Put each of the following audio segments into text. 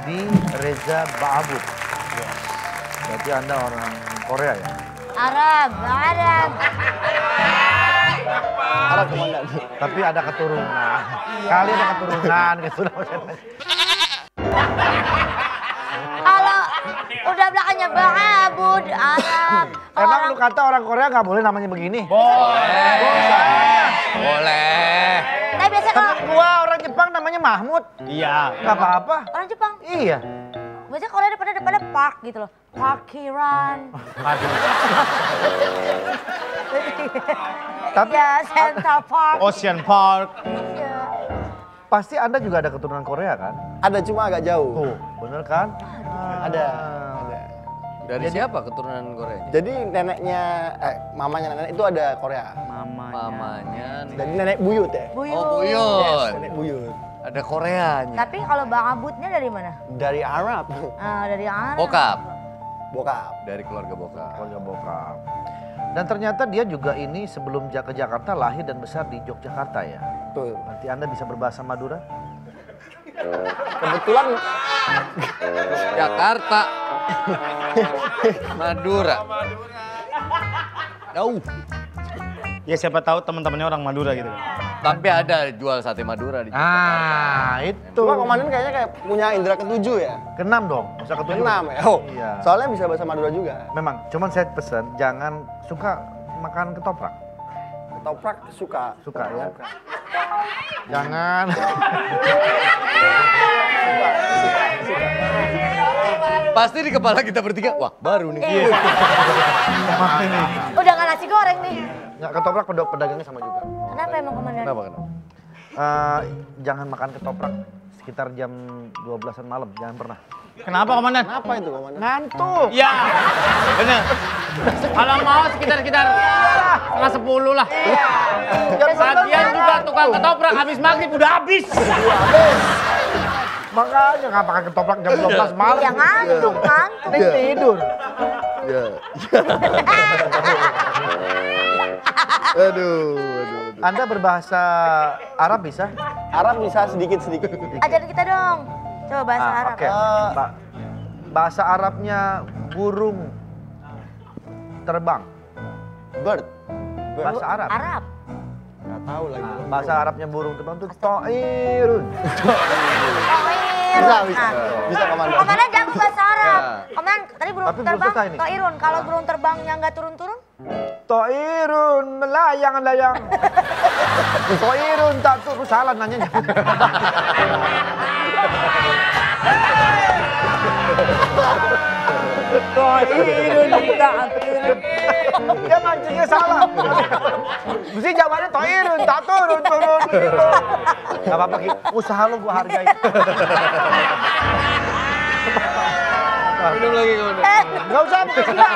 di Reza Baabud. Yes. Berarti Anda orang Korea ya? Arab. Arab komandan. Tapi ada keturunan. Kali ada keturunan gitu. Kalau udah belakangnya Baabud, Arab. Emang lu kata orang Korea nggak boleh namanya begini? Boleh. Tapi biasa kalau Temen gua orang Jepang namanya Mahmud. Iya. Nggak apa-apa. orang Jepang, Iya. biasanya Korea depannya Park gitu loh. Parkiran. Tapi Ya, Central Park. Ocean Park. Iya. pasti Anda juga ada keturunan Korea kan? Ada cuma agak jauh. Tuh, bener kan? Ada. Dari siapa keturunan Korea? Jadi neneknya, mamanya nenek itu ada Korea. Mamanya. Jadi nenek buyut ya. Buyut. Oh, buyut. Nenek buyut. Ada Koreanya. Tapi kalau Baabudnya dari mana? Dari Arab. Dari Arab. Bokap. Bokap. Dari keluarga bokap. Keluarga bokap. Dan ternyata dia juga ini sebelum ke Jakarta lahir dan besar di Yogyakarta ya. Betul. Nanti Anda bisa berbahasa Madura? Kebetulan Jakarta. Madura. Jauh. Ya siapa tahu teman-temannya orang Madura gitu. Tapi ada jual sate Madura di Jakarta. Ah, itu. cuma komandan kayaknya kayak punya indera ketujuh ya. Keenam dong, masa ketujuh. Keenam ya. Oh. Iya. Soalnya bisa bahasa Madura juga. Memang, cuman saya pesen jangan suka makan ketoprak. Ketoprak suka. Suka ya. Jangan. Pasti di kepala kita bertiga, wah baru nih. Udah nggak nasi goreng nih. Nggak, ketoprak pedagangnya sama juga. Kenapa emang komandan? Kenapa? Jangan makan ketoprak sekitar jam 12-an malam, jangan pernah. Kenapa komandan? Kenapa itu komandan? Ngantuk. Ya, bener. Kalau mau sekitar-sekitar setengah 10 lah. Bagian juga tukang ketoprak habis maghrib udah habis. Makanya nggak makan ketoprak jam 12 malam. Ya ngantuk. Mending tidur. Aduh. Anda berbahasa Arab bisa? Arab bisa sedikit-sedikit. Ajarin kita dong. Coba bahasa Arab. Oke. Bahasa Arabnya burung terbang. Bird. Bahasa Arab. Arab. Nggak tahu lagi. Bahasa Arabnya burung terbang itu ta'irun. Bisa, bisa. Bisa komandan. Komandan jago bahasa Arab. Komandan tadi burung Tapi belum terbang, selesai nih. Toirun. Kalau burung terbangnya nggak turun-turun? Ta'irun melayang-layang. Ta'irun tak turun, salah nanya. Ta'irun tak turun. Dia mancingnya salah. Mesti jawabannya ta'irun tak turun. Gak apa-apa Ki, usaha lo gua hargai. Minum lagi kawan. Gak usah gila.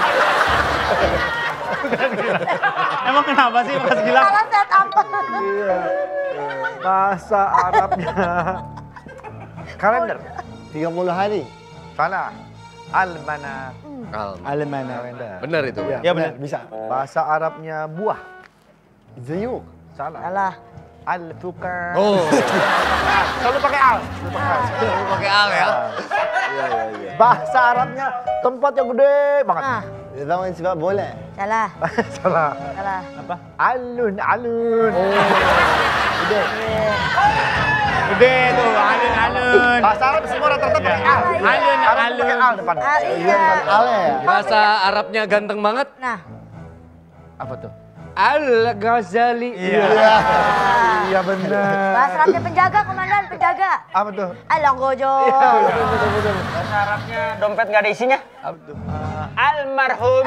Emang kenapa sih Mas Gilang? Salah set apa? Iya. Bahasa Arabnya kalender. 30 hari. Salah. Almanak. Alemana. Kalender. Benar itu. Ya benar. Bisa. Bahasa Arabnya buah. Zayuk. Salah. Salah. Al-Fukar. Oh, Selalu pakai al. lu pakai al ya? Bahasa Arabnya tempat yang gede banget. Nah, Dia tahu yang sebab boleh. salah. Salah. Salah. Apa? Alun-alun. Gede. Gede tuh, alun-alun. Bahasa Arab semua rata-rata pakai al. Alun-alun. Pakai al depan. Iya. Ale ya. Bahasa Arabnya ganteng banget. Nah, Apa tuh? Al-Ghazali. Iya benar. bahasa Arabnya penjaga, komandan, penjaga. Apa tuh? Alang gojo. Bahasa Arabnya dompet nggak ada isinya. Apa tuh? Almarhum.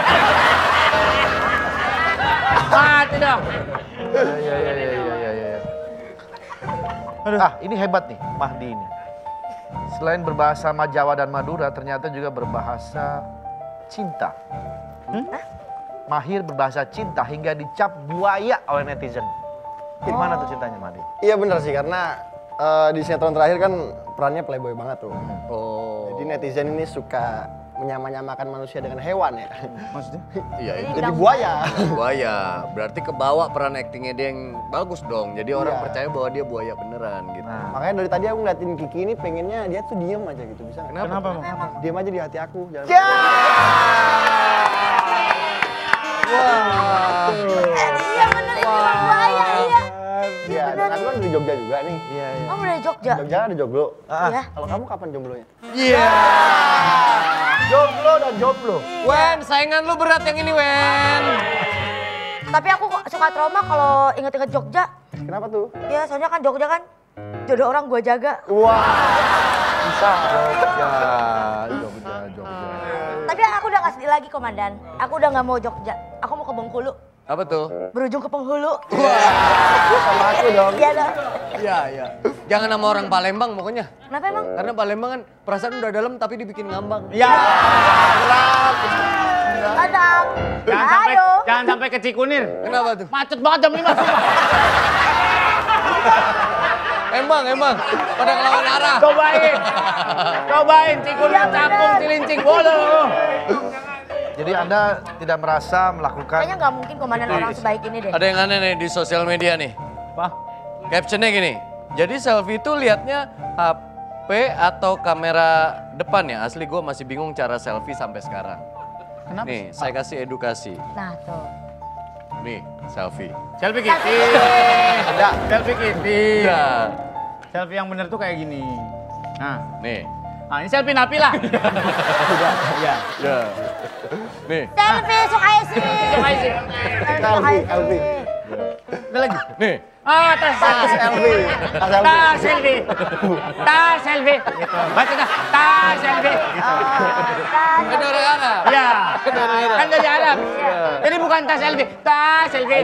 Mati dong. Iya. Ah, ini hebat nih, Mahdi ini. Selain berbahasa Majawa dan Madura, ternyata juga berbahasa cinta. Mahir berbahasa cinta hingga dicap buaya oleh netizen. Gimana tuh cintanya, Mahdi? Iya benar sih karena di sinetron terakhir kan perannya playboy banget tuh. Oh. Jadi netizen ini suka menyamakan manusia dengan hewan ya. Maksudnya? Iya itu. Jadi buaya. Buaya. Berarti kebawa peran aktingnya dia yang bagus dong. Jadi orang percaya bahwa dia buaya beneran gitu. Nah, Makanya dari tadi aku ngeliatin Kiki ini pengennya dia tuh diem aja gitu, bisa nggak? Kenapa? Emang. Diem aja di hati aku. Jangan... Iya bener itu Bang buaya, iya. Iya, dan aku kan dari Jogja juga nih. iya. Kamu dari Jogja? Jogja ada jomblo. Iya. Kalau kamu kapan jomblonya? Iya. Jomblo dan jomblo. Wen, saingan lu berat yang ini, Wen. Tapi aku kok suka trauma kalau inget-inget Jogja. Kenapa tuh? Ya soalnya kan Jogja kan jodoh orang gua jaga. Wah, bisa. Jogja. Tapi aku udah gak sedih lagi komandan. Aku udah gak mau Jogja. Aku mau ke Bengkulu. Apa tuh? Berujung ke penghulu. Sama aku dong. Iya dong. Iya, iya. Jangan sama orang Palembang pokoknya. Kenapa emang? Karena Palembang kan perasaan udah dalam tapi dibikin ngambang. Ya. Kadang. Ayo. Jangan sampai ke Cikunir. Kenapa tuh? Macet banget jam 5 sumpah. Emang. Pada ngelawan arah. Cobain Cikunir, Cakung, Cilincing, Bolo. Jadi Anda tidak merasa melakukan... Kayaknya gak mungkin komandan orang sebaik ini deh. Ada yang aneh nih di sosial media nih. Apa? Captionnya gini. Jadi selfie itu liatnya HP atau kamera depan ya? Asli gue masih bingung cara selfie sampai sekarang. Kenapa? Nih, saya kasih edukasi. Nah tuh. Nih, selfie. Selfie Kitty. Ada. Selfie Kitty. Udah. Selfie yang bener tuh kayak gini. Nah, Nih. ini selfie Napila. Iya. Ya. Nih. Selfie Sukaisi. Selfie. Ada lagi. Nih. Tas Selfie. Tas selfie. Tas selfie. Gitu. Baca dah. Tas selfie. Kan dari Arab. Iya. Kan dari Arab. Jadi bukan tas selfie. Tas selfie.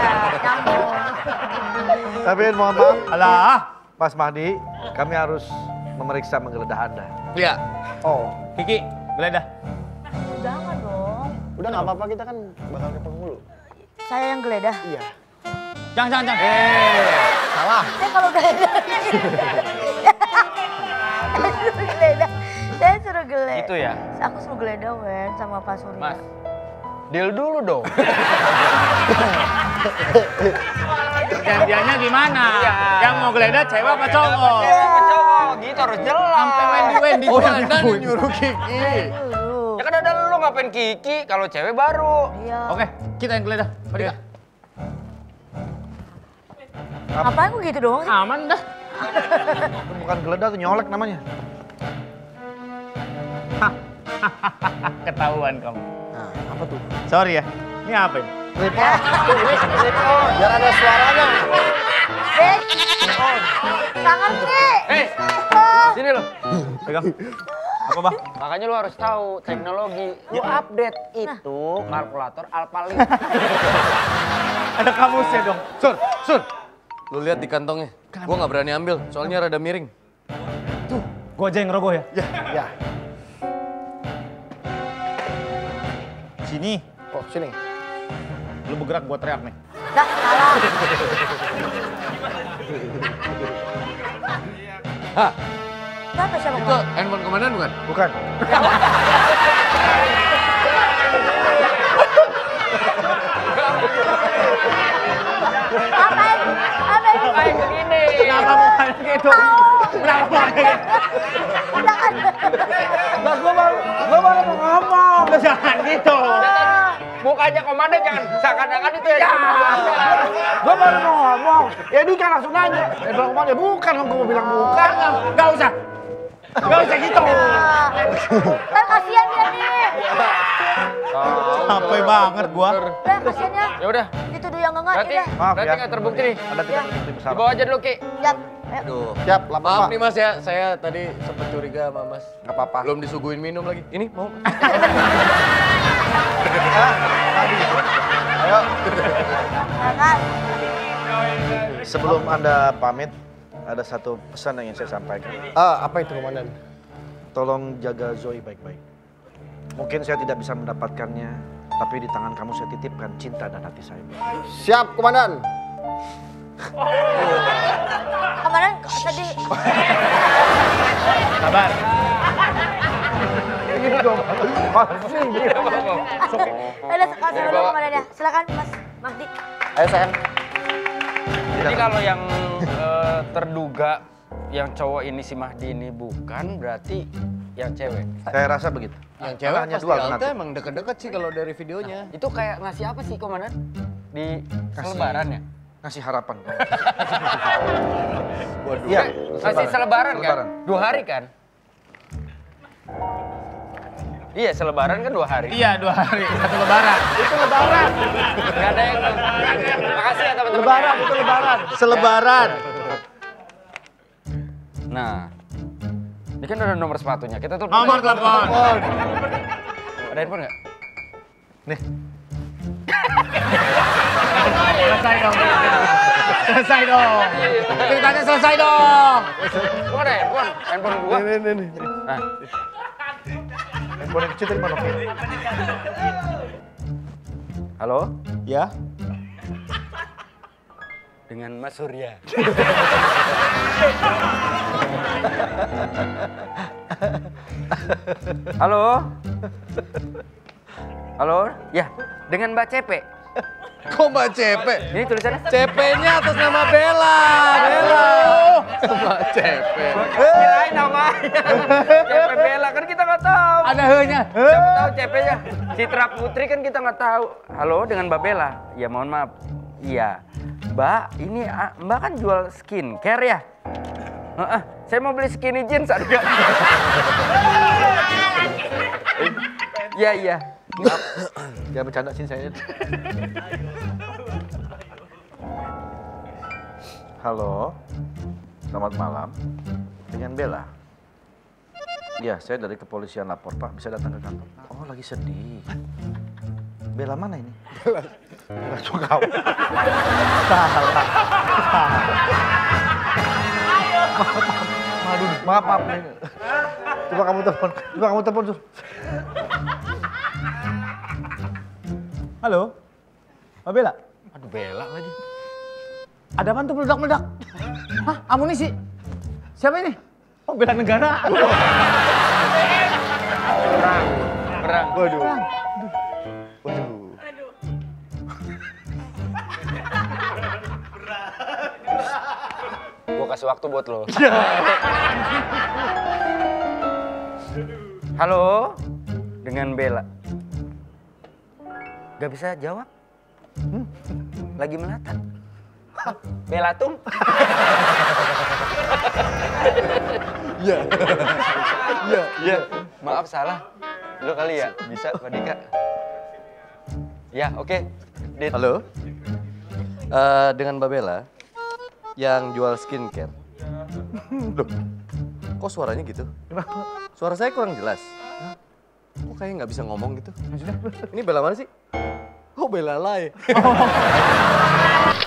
Tapi mohon maaf, Alah. Mas Mahdi, kami harus memeriksa menggeledah Anda. Iya. Oh, Kiki, geledah. Jangan dong. udah nggak apa-apa, kita kan bakal ke penghulu. Saya yang geledah. Iya. Jangan. Salah. Saya kalau geledah. Saya suruh geledah. Saya suruh geledah. Gitu ya? Aku suruh geledah Wen sama Pak Surya. Mas. Deal dulu dong. Perjanjiannya gimana? Yang mau geledah cewek apa cowok? Cowok gitu harus jelas. Sampai Wendy Oh, gua. Anda nih nyuruh Kiki. Dulu. Ya kan ada lu ngapain Kiki kalau cewek baru. Iya. Oke, kita yang geledah. Mari Kak. Ngapain kok gitu doang sih? Aman dah. Itu bukan geledah, itu nyolek namanya. Ketahuan kamu. Nah, apa tuh? Sorry ya. Ini apa ini? Biar ada suaranya. Tangan sih. Sini lo. Pegang. Apa, Bang? Makanya lu harus tahu teknologi. Lu update itu kalkulator Alphalink. Ada kamusnya dong. Sur. Lu lihat di kantongnya. Gua nggak berani ambil, soalnya rada miring. Gua aja yang ngerogoh ya. Ya. Sini. Oh, sini. Lu bergerak gua teriak nih. Dah, salah. Hah, Kenapa siapa itu handphone komandan bukan? Bukan. Ngapain begini? Kenapa mukanya gitu? Kenapa mukanya gitu? Nah, gua baru mau ngomong. Lu jangan gitu. Mukanya komandan jangan seakan-akan itu ya. Gua baru mau ngomong. Ya dia kan langsung nanya. Bilang ngomong ya bukan, gua mau bilang bukan. Gak usah. Gak usah gitu. Kan kasihan dia nih. Capek banget gua. Udah kasihan ya. Ya udah. Dituduh yang enggak, Berarti udah. Maaf berarti ya. nggak terbukti nih. Ada tidak bukti besar. Dibawa aja dulu Ki. Lihat. Ayo. Aduh. Siap, lapar, Maaf Pak. nih Mas ya, saya tadi sempat curiga sama Mas. Nggak apa-apa. Belum disuguhin minum lagi. Ini mau? Ayo. Jangan. Sebelum Anda pamit, ada satu pesan yang ingin saya sampaikan. Apa itu, Komandan? Tolong jaga Zoe baik-baik. Mungkin saya tidak bisa mendapatkannya, tapi di tangan kamu saya titipkan cinta dan hati saya. Siap, Komandan. Kemarin sedih. Sabar. gitu dong. Masih gitu. Udah kasih dulu komandannya. Silakan Mas Mahdi. Ayo sayang. Jadi kalau yang terduga yang cowok ini si Mahdi ini bukan, berarti yang cewek. Saya rasa begitu. Yang cewek Hanya pasti dua Alta alternatif. emang deket-deket sih kalau dari videonya. Itu kayak ngasih apa sih komandan? Di selebaran ya? Ngasih harapan. Waduh. Iya. Ngasih selebaran kan? Selebaran. 2 hari kan? Iya, selebaran kan 2 hari. Iya, 2 hari. 1 lebaran. Itu lebaran. Gak ada yang... Makasih ya teman-teman. Lebaran, itu lebaran. Selebaran. Nah, ini kan ada nomor sepatunya. Kita tuh Nomor telepon. ada handphone nggak? Nih. Selesai dong. Selesai dong. Ceritanya selesai dong. Gua ada handphone. Handphone gua. Nih. Nah, Handphone yang kecil tadi mana? halo? Ya. Dengan Mas Surya. Halo? Halo? Ya, dengan Mbak Cepe. Kok Mbak Cepe? Ini tulisannya CP-nya atas nama Bella. Bella. Mbak Cepe. kirain namanya. Cepe Bella kan kita nggak tahu. Ada he-nya. Siapa tahu Cepe-nya? Citra Putri kan kita nggak tahu. Halo, dengan Mbak Bella. Ya mohon maaf. Iya. Mbak, ini Mbak kan jual skincare ya? Saya mau beli skinny jeans ada nggak? Iya, iya. Jangan bercanda sini saya. Halo. Selamat malam. Dengan Bella. Iya, saya dari kepolisian lapor, Pak. Bisa datang ke kantor. Oh, lagi sedih. Bella mana ini? Bella Sungkawa. Salah. Maaf. Coba kamu telepon. Halo. Mbak Bella. Aduh, Bella lagi. Ada apaan tuh meledak-meledak? Hah? Amunisi? Siapa ini? Oh, bela negara. Perang. Waduh. Gua kasih waktu buat lo. Halo, dengan Bella. Gak bisa jawab? Lagi melata. Bella Tung. Iya. Maaf salah. Lo kali ya? Bisa, Pak Dika. Ya, oke. Dit. Halo. Dengan Mbak Bella yang jual skincare. Loh, kok suaranya gitu? Suara saya kurang jelas. Kok kayaknya nggak bisa ngomong gitu? Ini Bella mana sih? Oh, Bella Lai.